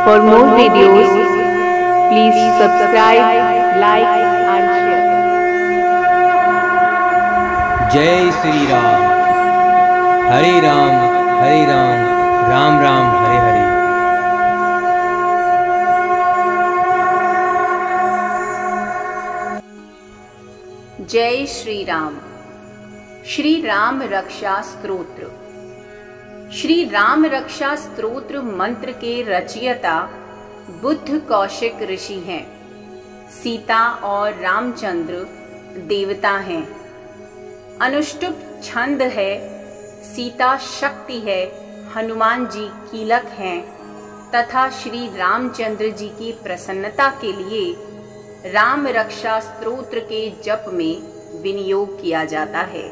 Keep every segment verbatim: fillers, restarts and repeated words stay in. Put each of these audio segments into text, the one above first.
For more videos, please subscribe, like and share. जय श्री राम। हरे राम हरे राम राम राम हरे हरे। जय श्री राम। श्री राम रक्षा स्तोत्र। श्री राम रक्षा स्तोत्र मंत्र के रचयिता बुद्ध कौशिक ऋषि हैं। सीता और रामचंद्र देवता हैं। अनुष्टुप छंद है। सीता शक्ति है। हनुमान जी कीलक हैं तथा श्री रामचंद्र जी की प्रसन्नता के लिए राम रक्षा स्तोत्र के जप में विनियोग किया जाता है।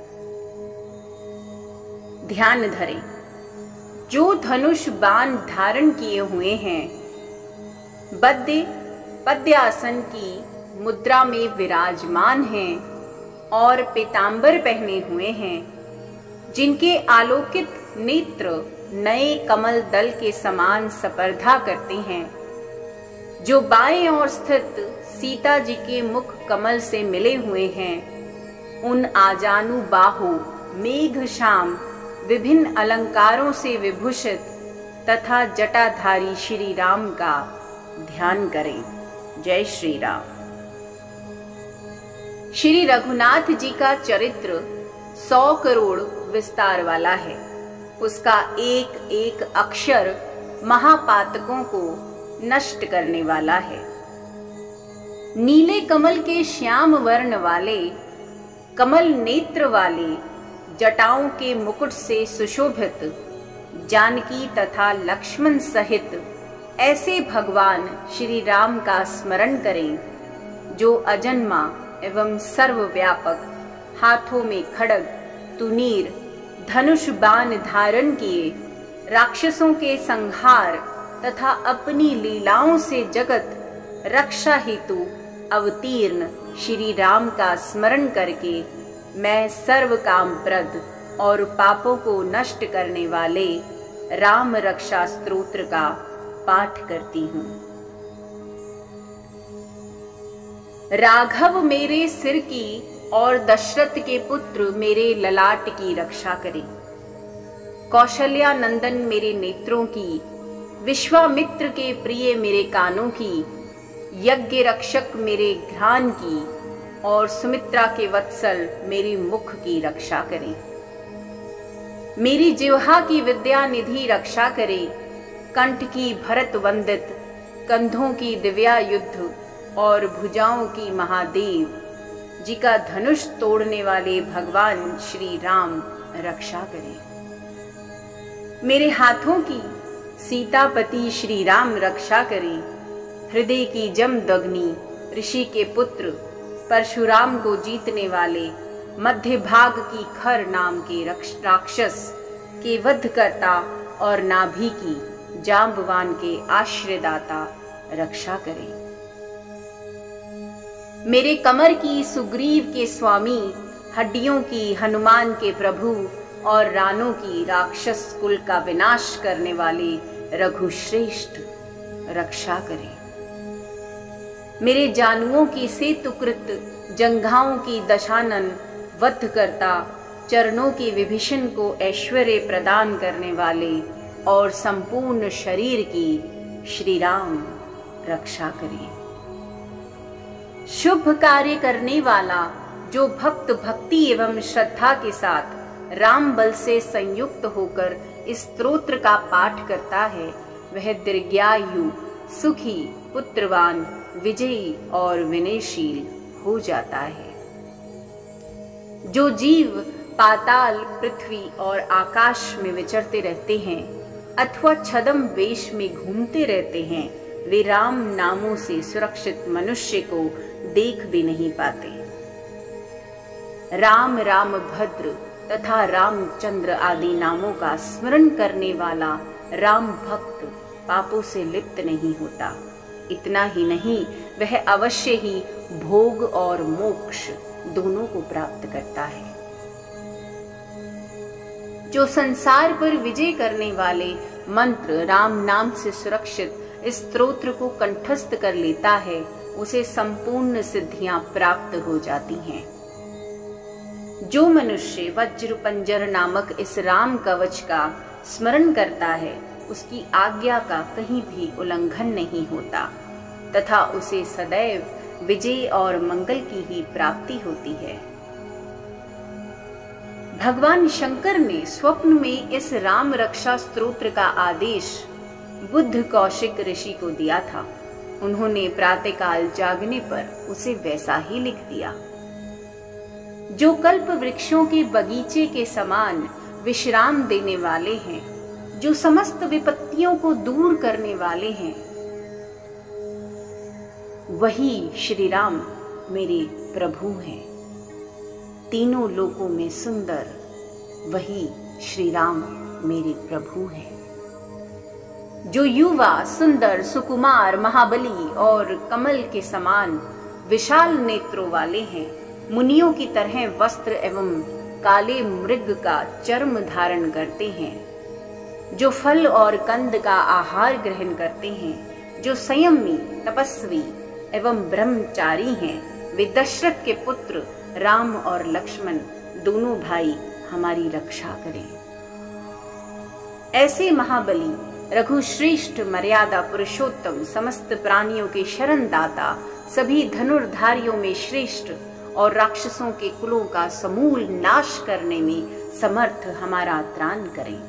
ध्यान धरें। जो धनुष बाण धारण किए हुए हैं, बद्य पद्यासन की मुद्रा में विराजमान हैं और पीतांबर पहने हुए हैं, जिनके आलोकित नेत्र नए कमल दल के समान स्पर्धा करते हैं, जो बाएं ओर स्थित सीता जी के मुख कमल से मिले हुए हैं, उन आजानु बाहु मेघ श्याम विभिन्न अलंकारों से विभूषित तथा जटाधारी श्री राम का ध्यान करें। जय श्री राम। श्री रघुनाथ जी का चरित्र सौ करोड़ विस्तार वाला है। उसका एक एक अक्षर महापातकों को नष्ट करने वाला है। नीले कमल के श्याम वर्ण वाले, कमल नेत्र वाले, जटाओं के मुकुट से सुशोभित जानकी तथा लक्ष्मण सहित ऐसे भगवान श्री राम का स्मरण करें, जो अजन्मा एवं सर्वव्यापक, हाथों में खड्ग, तुनीर, धनुष बाण धारण किए, राक्षसों के संहार तथा अपनी लीलाओं से जगत रक्षा हेतु अवतीर्ण श्री राम का स्मरण करके मैं सर्व काम प्रद और पापों को नष्ट करने वाले राम रक्षा स्तोत्र का पाठ करती हूँ। राघव मेरे सिर की और दशरथ के पुत्र मेरे ललाट की रक्षा करें। कौशल्या नंदन मेरे नेत्रों की, विश्वामित्र के प्रिय मेरे कानों की, यज्ञ रक्षक मेरे घ्राण की और सुमित्रा के वत्सल मेरे मुख की रक्षा करें। मेरी जिह्वा की विद्या निधि रक्षा करे। कंठ की भरत वंदित, कंधों की दिव्या युद्ध और भुजाओं की महादेव जी का धनुष तोड़ने वाले भगवान श्री राम रक्षा करें। मेरे हाथों की सीतापति श्री राम रक्षा करें। हृदय की जमदग्नि ऋषि के पुत्र परशुराम को जीतने वाले, मध्य भाग की खर नाम के राक्षस के वधकर्ता और नाभि की जांबवान के आश्रयदाता रक्षा करें। मेरे कमर की सुग्रीव के स्वामी, हड्डियों की हनुमान के प्रभु और रानों की राक्षस कुल का विनाश करने वाले रघुश्रेष्ठ रक्षा करें। मेरे जानुओं की सेतुकृत, जंघाओं की दशानन, वधकर्ता, चरणों की विभीषण को ऐश्वर्य प्रदान करने वाले और संपूर्ण शरीर की श्री राम रक्षा करें। शुभ कार्य करने वाला, जो भक्त भक्ति एवं श्रद्धा के साथ राम बल से संयुक्त होकर इस स्तोत्र का पाठ करता है, वह दीर्घायु, सुखी, पुत्रवान, विजयी और विनयशील हो जाता है। जो जीव पाताल, पृथ्वी और आकाश में विचरते रहते हैं अथवा छद्म वेश में घूमते रहते हैं, वे राम नामों से सुरक्षित मनुष्य को देख भी नहीं पाते। राम, राम भद्र तथा रामचंद्र आदि नामों का स्मरण करने वाला राम भक्त पापों से लिप्त नहीं होता। इतना ही नहीं, वह अवश्य ही भोग और मोक्ष दोनों को प्राप्त करता है। जो संसार पर विजय करने वाले मंत्र राम नाम से सुरक्षित इस स्तोत्र को कंठस्थ कर लेता है, उसे संपूर्ण सिद्धियां प्राप्त हो जाती हैं। जो मनुष्य वज्र पंजर नामक इस राम कवच का स्मरण करता है, उसकी आज्ञा का कहीं भी उल्लंघन नहीं होता तथा उसे सदैव विजय और मंगल की ही प्राप्ति होती है। भगवान शंकर ने स्वप्न में इस राम रक्षा स्तोत्र का आदेश बुद्ध कौशिक ऋषि को दिया था। उन्होंने प्रातःकाल जागने पर उसे वैसा ही लिख दिया। जो कल्प वृक्षों के बगीचे के समान विश्राम देने वाले हैं, जो समस्त विपत्तियों को दूर करने वाले हैं, वही श्री राम मेरे प्रभु हैं। तीनों लोकों में सुंदर वही श्री राम मेरे प्रभु हैं। जो युवा सुंदर सुकुमार महाबली और कमल के समान विशाल नेत्रों वाले हैं, मुनियों की तरह वस्त्र एवं काले मृग का चर्म धारण करते हैं, जो फल और कंद का आहार ग्रहण करते हैं, जो संयमी तपस्वी एवं ब्रह्मचारी हैं, वे दशरथ के पुत्र राम और लक्ष्मण दोनों भाई हमारी रक्षा करें। ऐसे महाबली रघुश्रेष्ठ मर्यादा पुरुषोत्तम समस्त प्राणियों के शरण दाता, सभी धनुर्धारियों में श्रेष्ठ और राक्षसों के कुलों का समूल नाश करने में समर्थ हमारा त्राण करें।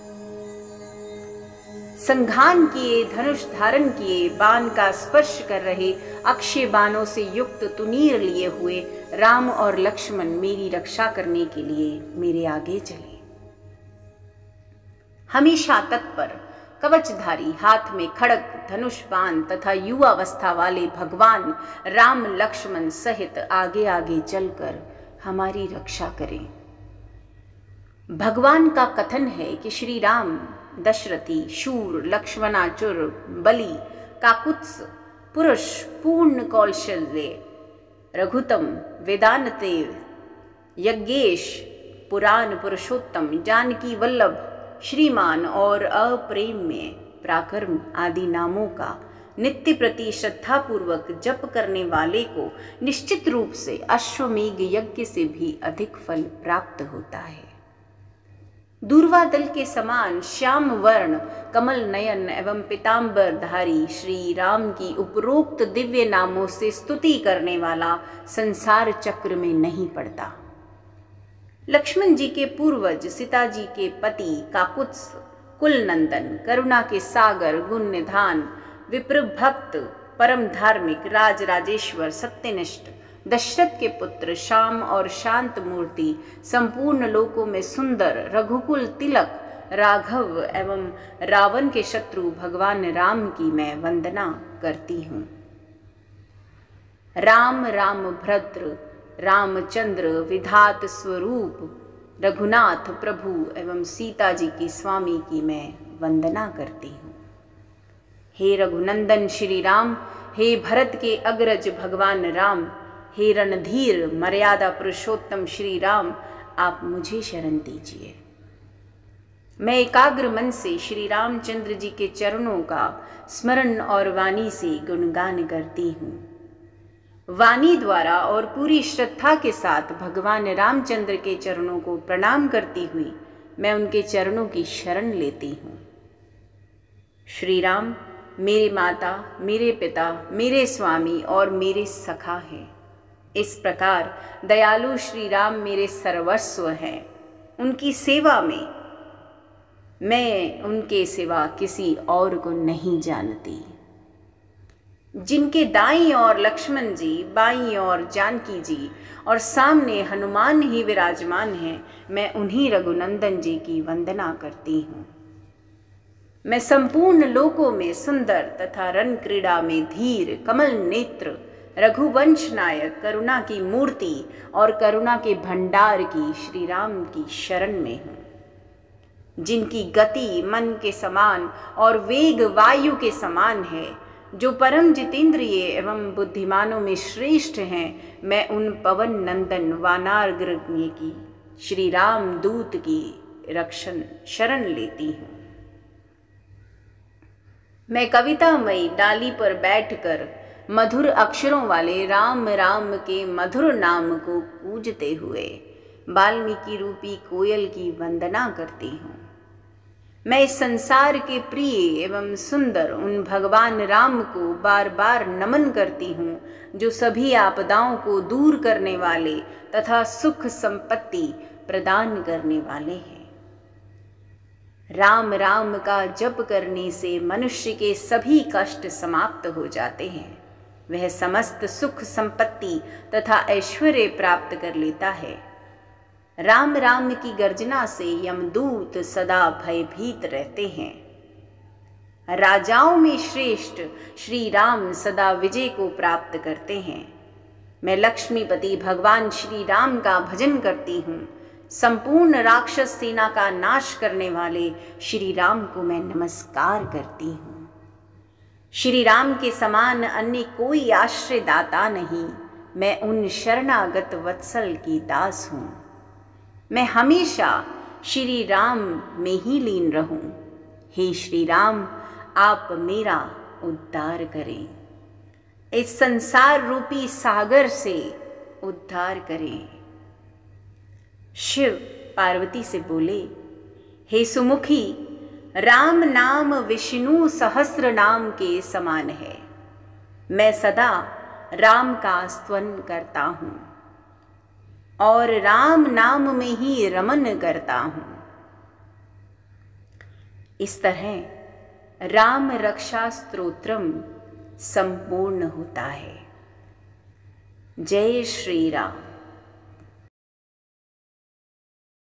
संघान किए, धनुष धारण किए, बाण का स्पर्श कर रहे, अक्षय बाणों से युक्त तुनीर लिए हुए राम और लक्ष्मण मेरी रक्षा करने के लिए मेरे आगे चले। हमेशा तत्पर, कवचधारी, हाथ में खड़ग, धनुष बाण तथा युवावस्था वाले भगवान राम लक्ष्मण सहित आगे आगे चलकर हमारी रक्षा करें। भगवान का कथन है कि श्री राम दशरथी, शूर, लक्ष्मणाचुर, बलि, काकुत्स, पुरुष, पूर्ण कौशल्य, रघुतम, वेदांते, यज्ञेश, पुराण पुरुषोत्तम, जानकी वल्लभ, श्रीमान और अप्रेम्य, पराक्रम आदि नामों का नित्य प्रति श्रद्धा पूर्वक जप करने वाले को निश्चित रूप से अश्वमेघ यज्ञ से भी अधिक फल प्राप्त होता है। दूर्वा दल के समान श्याम वर्ण, कमल नयन एवं पीतांबरधारी श्री राम की उपरोक्त दिव्य नामों से स्तुति करने वाला संसार चक्र में नहीं पड़ता। लक्ष्मण जी के पूर्वज, सीता जी के पति, काकुत्स, कुलनंदन, करुणा के सागर, गुण निधान, विप्र भक्त, परम धार्मिक, राज राजेश्वर, सत्यनिष्ठ, दशरथ के पुत्र, श्याम और शांत मूर्ति, संपूर्ण लोकों में सुंदर, रघुकुल तिलक, राघव एवं रावण के शत्रु भगवान राम की मैं वंदना करती हूँ। राम राम भद्र, रामचंद्र विधात स्वरूप, रघुनाथ प्रभु एवं सीता जी की स्वामी की मैं वंदना करती हूँ। हे रघुनंदन श्री राम, हे भरत के अग्रज भगवान राम, हे रणधीर मर्यादा पुरुषोत्तम श्री राम, आप मुझे शरण दीजिए। मैं एकाग्र मन से श्री रामचंद्र जी के चरणों का स्मरण और वाणी से गुणगान करती हूँ। वाणी द्वारा और पूरी श्रद्धा के साथ भगवान रामचंद्र के चरणों को प्रणाम करती हुई मैं उनके चरणों की शरण लेती हूँ। श्री राम मेरे माता, मेरे पिता, मेरे स्वामी और मेरे सखा हैं। इस प्रकार दयालु श्री राम मेरे सर्वस्व हैं। उनकी सेवा में मैं उनके सिवा किसी और को नहीं जानती। जिनके दाईं ओर लक्ष्मण जी, बाईं ओर जानकी जी और सामने हनुमान ही विराजमान हैं, मैं उन्हीं रघुनंदन जी की वंदना करती हूँ। मैं संपूर्ण लोकों में सुंदर तथा रण क्रीड़ा में धीर, कमल नेत्र, रघुवंश नायक, करुणा की मूर्ति और करुणा के भंडार की श्री राम की शरण में हूँ। जिनकी गति मन के समान और वेग वायु के समान है, जो परम जितेंद्रिय एवं बुद्धिमानों में श्रेष्ठ हैं, मैं उन पवन नंदन वानाग्रज्ञ की, श्री राम दूत की रक्षण शरण लेती हूँ। मैं कवितामयी डाली पर बैठकर मधुर अक्षरों वाले राम राम के मधुर नाम को पूजते हुए वाल्मीकि रूपी कोयल की वंदना करती हूँ। मैं इस संसार के प्रिय एवं सुंदर उन भगवान राम को बार बार नमन करती हूँ जो सभी आपदाओं को दूर करने वाले तथा सुख संपत्ति प्रदान करने वाले हैं। राम राम का जप करने से मनुष्य के सभी कष्ट समाप्त हो जाते हैं। वह समस्त सुख संपत्ति तथा ऐश्वर्य प्राप्त कर लेता है। राम राम की गर्जना से यमदूत सदा भयभीत रहते हैं। राजाओं में श्रेष्ठ श्री राम सदा विजय को प्राप्त करते हैं। मैं लक्ष्मीपति भगवान श्री राम का भजन करती हूँ। संपूर्ण राक्षस सेना का नाश करने वाले श्री राम को मैं नमस्कार करती हूँ। श्री राम के समान अन्य कोई आश्रयदाता नहीं। मैं उन शरणागत वत्सल की दास हूँ। मैं हमेशा श्री राम में ही लीन रहूं। हे श्री राम, आप मेरा उद्धार करें। इस संसार रूपी सागर से उद्धार करें। शिव पार्वती से बोले, हे सुमुखी, राम नाम विष्णु सहस्र नाम के समान है। मैं सदा राम का स्तवन करता हूँ और राम नाम में ही रमन करता हूँ। इस तरह राम रक्षा स्तोत्रम संपूर्ण होता है। जय श्री राम।